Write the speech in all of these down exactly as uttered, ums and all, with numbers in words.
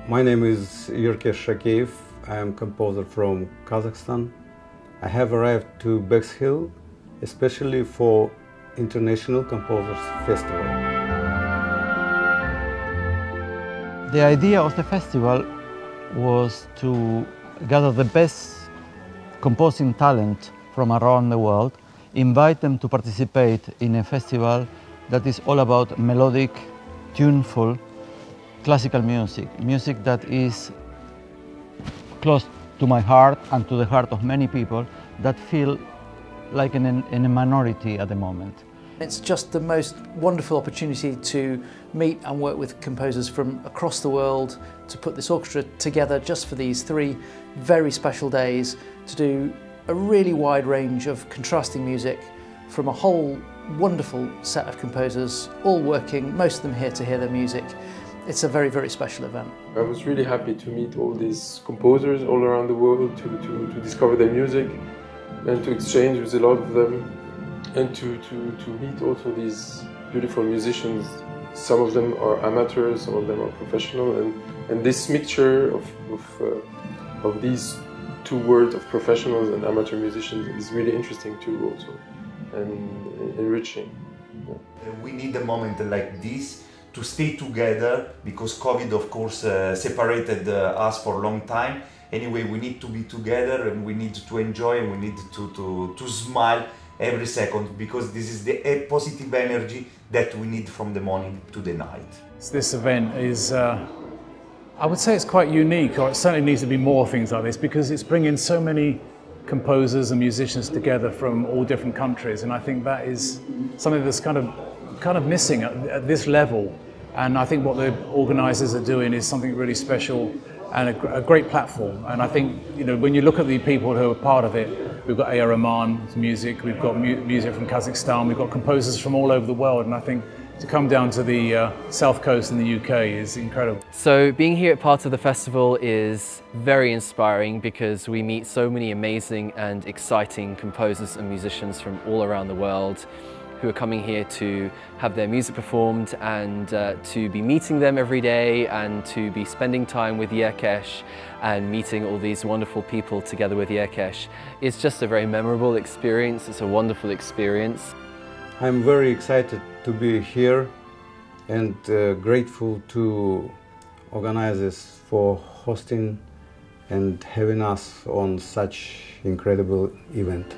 My name is Yurkesh Shakeyev. I am a composer from Kazakhstan. I have arrived to Bexhill especially for International Composers Festival. The idea of the festival was to gather the best composing talent from around the world, invite them to participate in a festival that is all about melodic, tuneful, classical music, music that is close to my heart and to the heart of many people that feel like in, in a minority at the moment. It's just the most wonderful opportunity to meet and work with composers from across the world, to put this orchestra together just for these three very special days, to do a really wide range of contrasting music from a whole wonderful set of composers, all working, most of them here to hear their music. It's a very, very special event. I was really happy to meet all these composers all around the world, to, to, to discover their music and to exchange with a lot of them, and to, to, to meet also these beautiful musicians. Some of them are amateurs, some of them are professional, and, and this mixture of, of, uh, of these two worlds of professionals and amateur musicians is really interesting too also, and enriching. Yeah. We need a moment like this to stay together, because COVID of course uh, separated uh, us for a long time. Anyway, we need to be together and we need to enjoy and we need to, to, to smile every second, because this is the uh, positive energy that we need from the morning to the night. This event is, uh, I would say it's quite unique, or it certainly needs to be more things like this, because it's bringing so many composers and musicians together from all different countries, and I think that is something that's kind of, kind of missing at, at this level. And I think what the organisers are doing is something really special and a, a great platform. And I think, you know, when you look at the people who are part of it, we've got A R Rahman's music, we've got mu music from Kazakhstan, we've got composers from all over the world, and I think to come down to the uh, south coast in the U K is incredible. So being here at part of the festival is very inspiring, because we meet so many amazing and exciting composers and musicians from all around the world who are coming here to have their music performed, and uh, to be meeting them every day, and to be spending time with Yurkesh and meeting all these wonderful people together with Yurkesh. It's just a very memorable experience. It's a wonderful experience. I'm very excited to be here and uh, grateful to organizers for hosting and having us on such incredible event.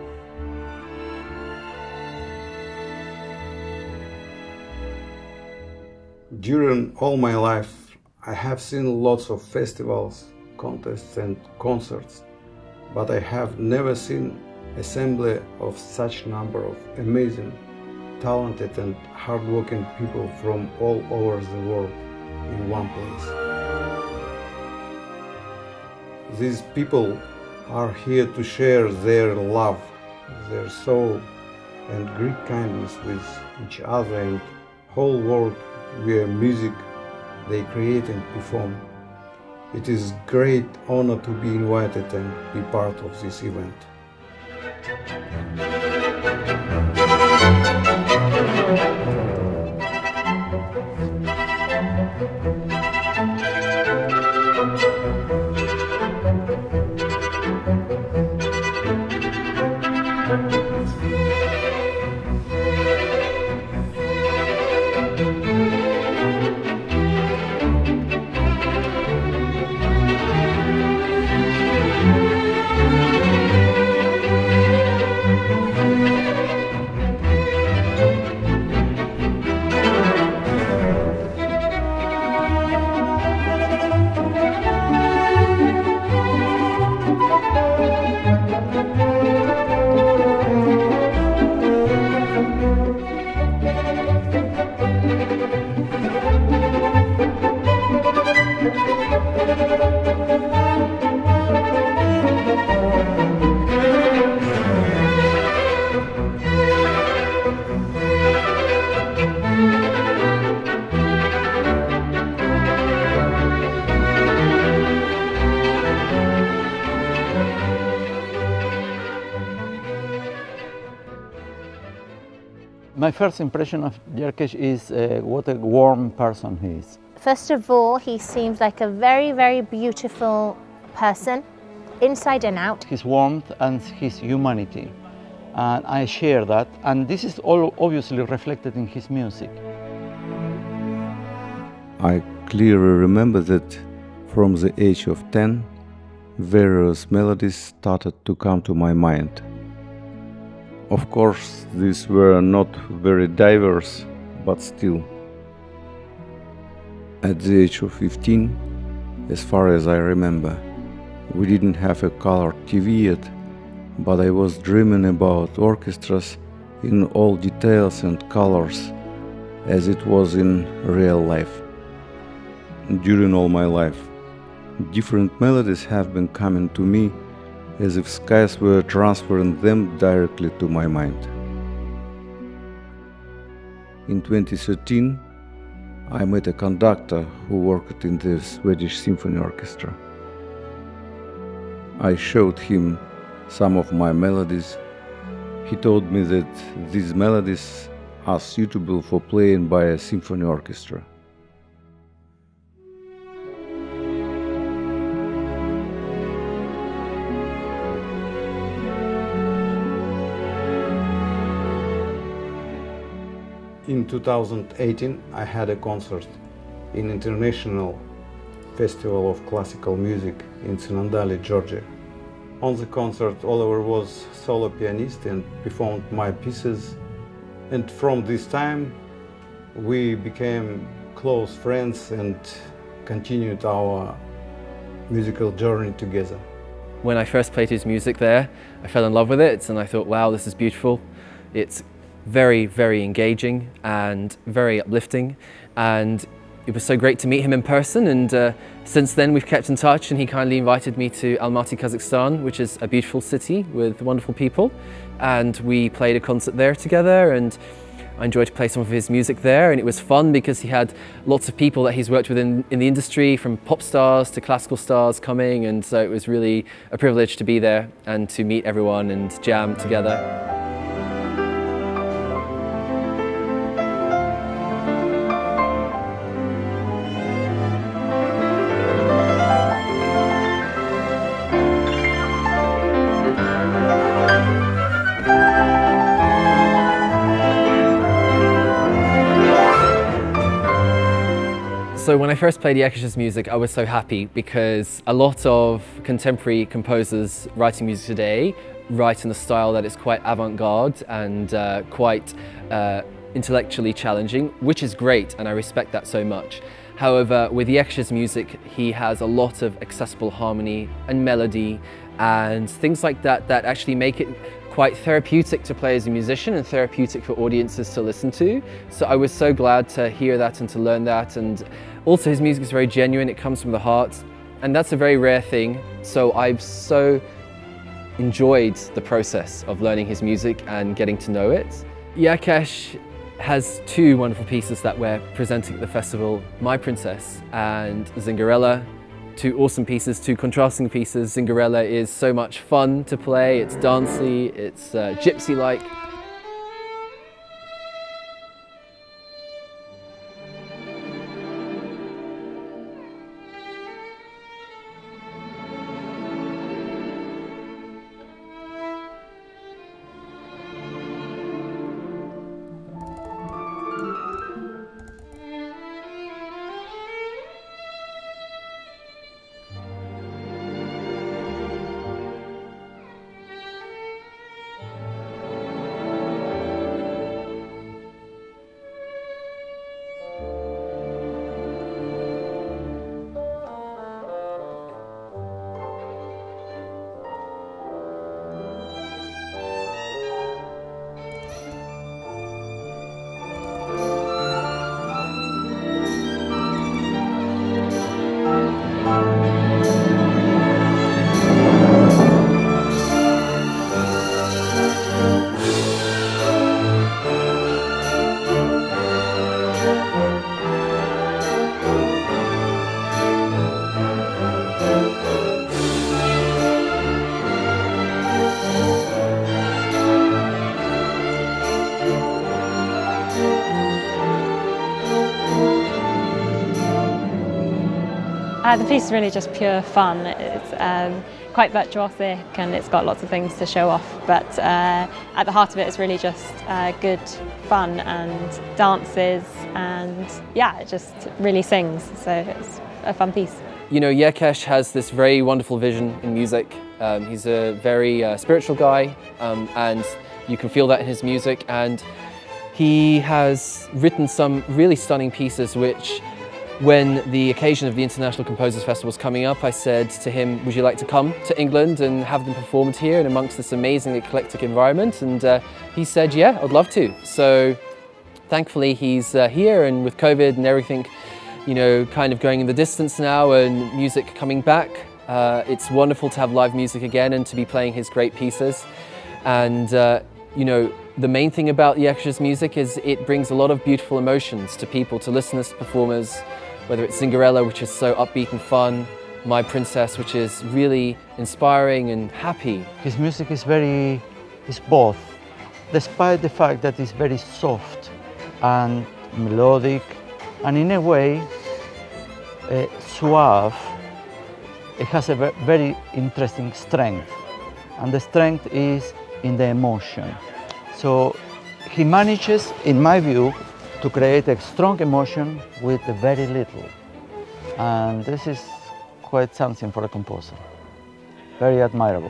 During all my life, I have seen lots of festivals, contests and concerts, but I have never seen assembly of such number of amazing, talented and hardworking people from all over the world in one place. These people are here to share their love, their soul and great kindness with each other and whole world where music they create and perform. It is great honor to be invited and be part of this event. My first impression of Yurkesh is uh, what a warm person he is. First of all, he seems like a very, very beautiful person, inside and out. His warmth and his humanity. And I share that, and this is all obviously reflected in his music. I clearly remember that from the age of ten, various melodies started to come to my mind. Of course, these were not very diverse, but still. At the age of fifteen, as far as I remember, we didn't have a color T V yet, but I was dreaming about orchestras in all details and colors, as it was in real life. During all my life, different melodies have been coming to me as if skies were transferring them directly to my mind. In twenty thirteen, I met a conductor who worked in the Swedish Symphony Orchestra. I showed him some of my melodies. He told me that these melodies are suitable for playing by a symphony orchestra. In two thousand eighteen, I had a concert in International Festival of Classical Music in Tsinandali, Georgia. On the concert, Oliver was solo pianist and performed my pieces. And from this time, we became close friends and continued our musical journey together. When I first played his music there, I fell in love with it, and I thought, wow, this is beautiful. It's very, very engaging and very uplifting, and it was so great to meet him in person. And uh, since then we've kept in touch, and he kindly invited me to Almaty, Kazakhstan, which is a beautiful city with wonderful people, and we played a concert there together, and I enjoyed to play some of his music there. And it was fun because he had lots of people that he's worked with in, in the industry, from pop stars to classical stars coming, and so it was really a privilege to be there and to meet everyone and jam together. So when I first played Yekesh's music, I was so happy because a lot of contemporary composers writing music today write in a style that is quite avant-garde and uh, quite uh, intellectually challenging, which is great, and I respect that so much. However, with Yekesh's music, he has a lot of accessible harmony and melody and things like that that actually make it quite therapeutic to play as a musician and therapeutic for audiences to listen to. So I was so glad to hear that and to learn that. And also his music is very genuine, it comes from the heart, and that's a very rare thing. So I've so enjoyed the process of learning his music and getting to know it. Yekesh has two wonderful pieces that we're presenting at the festival, My Princess and Zingarella. Two awesome pieces, two contrasting pieces. Zingarella is so much fun to play, it's dancey, it's uh, gypsy-like. Uh, the piece is really just pure fun. It's um, quite virtuosic and it's got lots of things to show off, but uh, at the heart of it is really just uh, good fun and dances, and yeah, it just really sings, so it's a fun piece. You know, Yerkesh has this very wonderful vision in music. Um, he's a very uh, spiritual guy, um, and you can feel that in his music, and he has written some really stunning pieces which, when the occasion of the International Composers Festival was coming up, I said to him, would you like to come to England and have them performed here and amongst this amazing eclectic environment? And uh, he said, yeah, I'd love to. So thankfully he's uh, here, and with COVID and everything, you know, kind of going in the distance now and music coming back, uh, it's wonderful to have live music again and to be playing his great pieces. And, uh, you know, the main thing about Yerkesh's music is it brings a lot of beautiful emotions to people, to listeners, to performers, whether it's Zingarella, which is so upbeat and fun, My Princess, which is really inspiring and happy. His music is very, is both, despite the fact that it's very soft and melodic, and in a way, uh, suave. It has a very interesting strength, and the strength is in the emotion. So he manages, in my view, to create a strong emotion with very little. And this is quite something for a composer. Very admirable.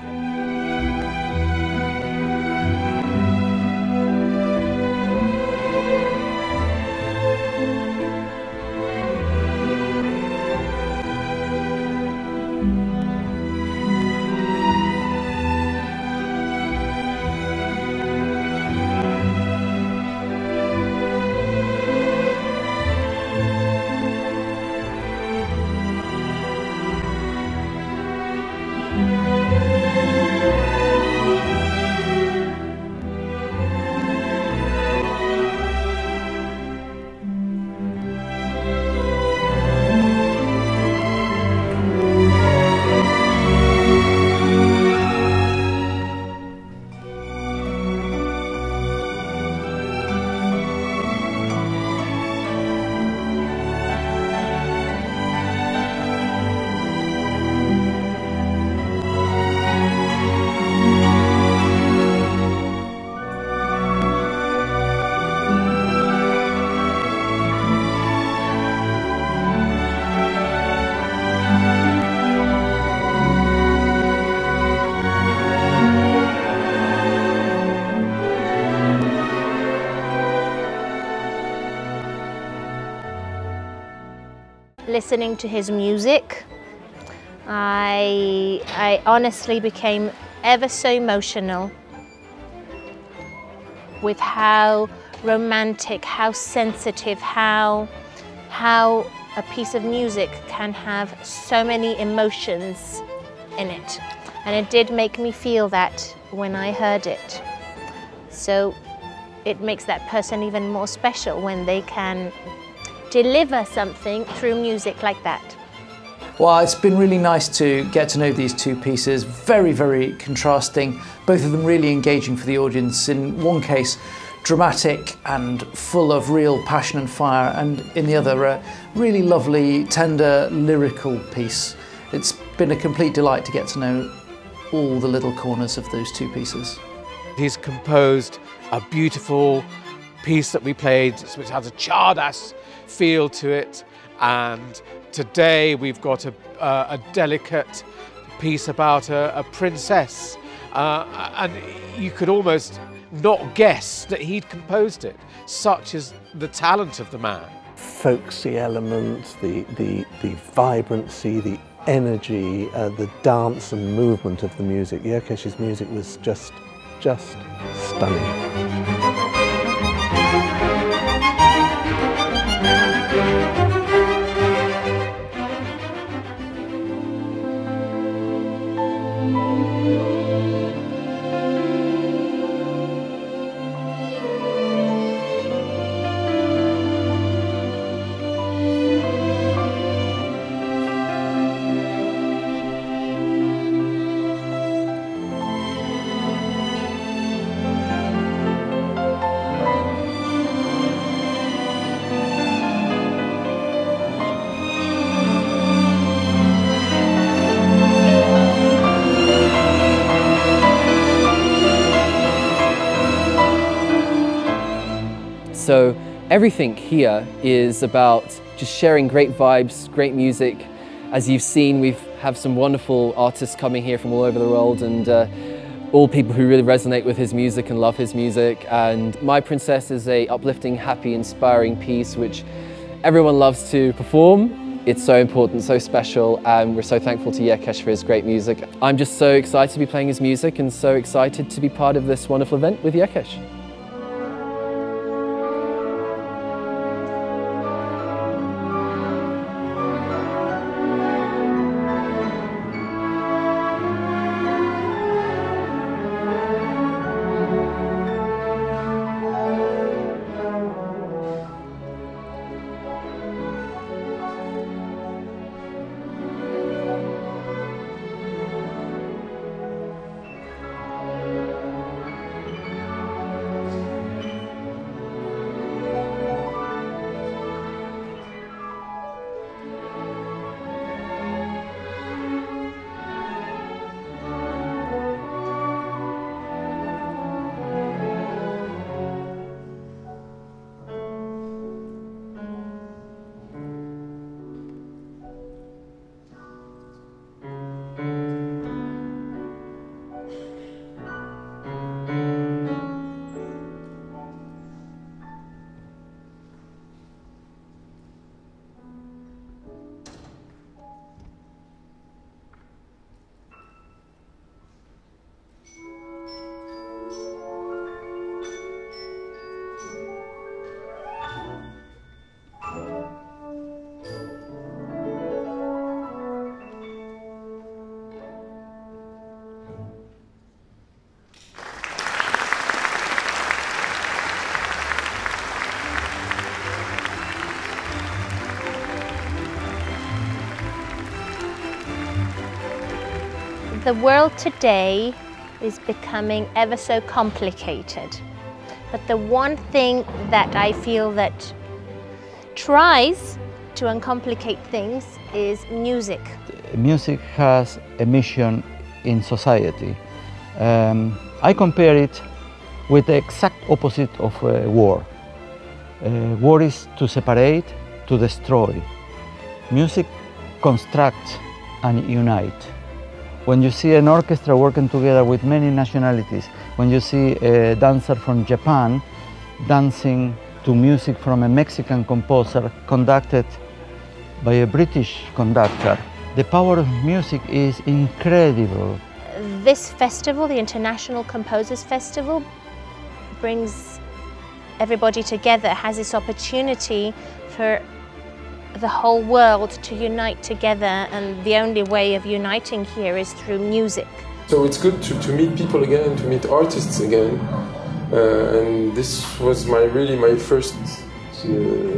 Listening to his music, I, I honestly became ever so emotional with how romantic, how sensitive, how, how a piece of music can have so many emotions in it. And it did make me feel that when I heard it. So it makes that person even more special when they can deliver something through music like that. Well, it's been really nice to get to know these two pieces. Very, very contrasting. Both of them really engaging for the audience. In one case, dramatic and full of real passion and fire, and in the other, a really lovely, tender, lyrical piece. It's been a complete delight to get to know all the little corners of those two pieces. He's composed a beautiful piece that we played, which has a Csárdás feel to it, and today we've got a, uh, a delicate piece about a, a princess, uh, and you could almost not guess that he'd composed it. Such is the talent of the man. Folksy elements, the, the, the vibrancy, the energy, uh, the dance and movement of the music. Yerkesh's music was just, just stunning. So everything here is about just sharing great vibes, great music. As you've seen, we have some wonderful artists coming here from all over the world, and uh, all people who really resonate with his music and love his music. And My Princess is a uplifting, happy, inspiring piece which everyone loves to perform. It's so important, so special, and we're so thankful to Yerkesh for his great music. I'm just so excited to be playing his music and so excited to be part of this wonderful event with Yerkesh. The world today is becoming ever so complicated, but the one thing that I feel that tries to uncomplicate things is music. Music has a mission in society. Um, I compare it with the exact opposite of uh, war. Uh, war is to separate, to destroy. Music constructs and unites. When you see an orchestra working together with many nationalities, when you see a dancer from Japan dancing to music from a Mexican composer conducted by a British conductor, the power of music is incredible. This festival, the International Composers Festival, brings everybody together, has this opportunity for the whole world to unite together, and the only way of uniting here is through music. So it's good to, to meet people again, to meet artists again, uh, and this was my really my first uh,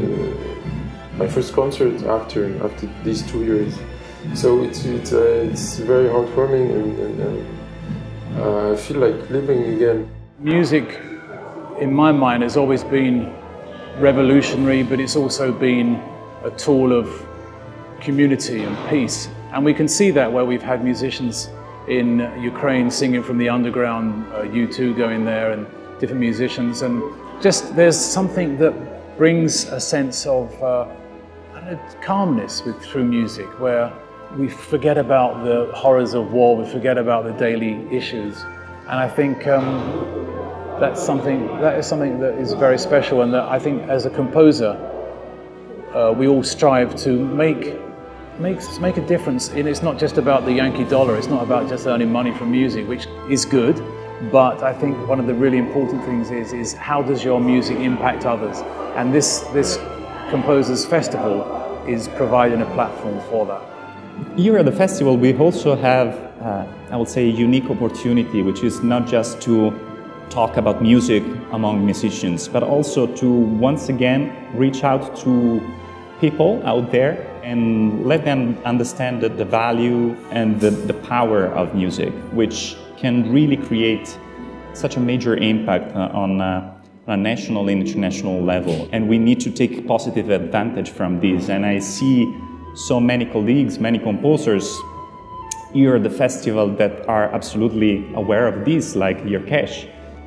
my first concert after after these two years. So it's it's, uh, it's very heartwarming, and, and uh, I feel like living again. Music, in my mind, has always been revolutionary, but it's also been a tool of community and peace. And we can see that where we've had musicians in Ukraine singing from the underground, uh, U two going there, and different musicians. And just there's something that brings a sense of uh, I don't know, calmness with, through music, where we forget about the horrors of war, we forget about the daily issues. And I think um, that's something, that is something that is very special, and that I think as a composer, Uh, we all strive to make, make, make a difference. And it's not just about the Yankee dollar, it's not about just earning money from music, which is good, but I think one of the really important things is, is how does your music impact others? And this, this Composers Festival is providing a platform for that. Here at the festival we also have, uh, I would say, a unique opportunity, which is not just to talk about music among musicians, but also to once again reach out to people out there and let them understand the, the value and the, the power of music, which can really create such a major impact uh, on, uh, on a national and international level. And we need to take positive advantage from this. And I see so many colleagues, many composers here at the festival that are absolutely aware of this, like Yerkesh.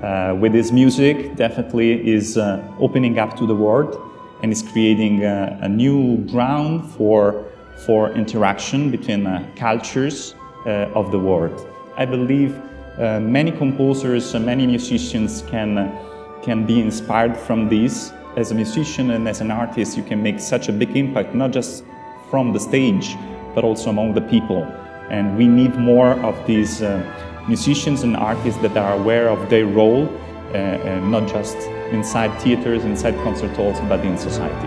uh, with his music definitely is uh, opening up to the world and is creating a, a new ground for, for interaction between uh, cultures uh, of the world. I believe uh, many composers, uh, many musicians can, uh, can be inspired from this. As a musician and as an artist, you can make such a big impact, not just from the stage, but also among the people. And we need more of these uh, musicians and artists that are aware of their role, uh, uh, not just inside theaters, inside concert halls, but in society.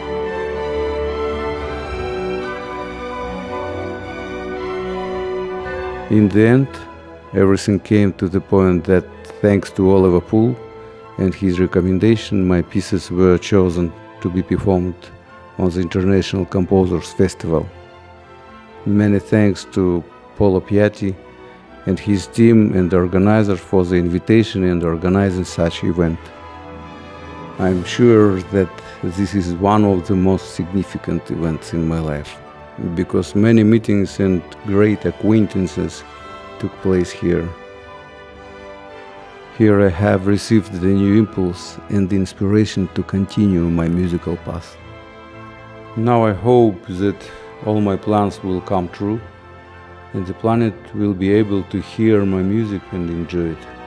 In the end, everything came to the point that thanks to Oliver Poole and his recommendation, my pieces were chosen to be performed on the International Composers Festival. Many thanks to Paolo Piatti and his team and the organizers for the invitation and organizing such event. I'm sure that this is one of the most significant events in my life, because many meetings and great acquaintances took place here. Here I have received the new impulse and the inspiration to continue my musical path. Now I hope that all my plans will come true and the planet will be able to hear my music and enjoy it.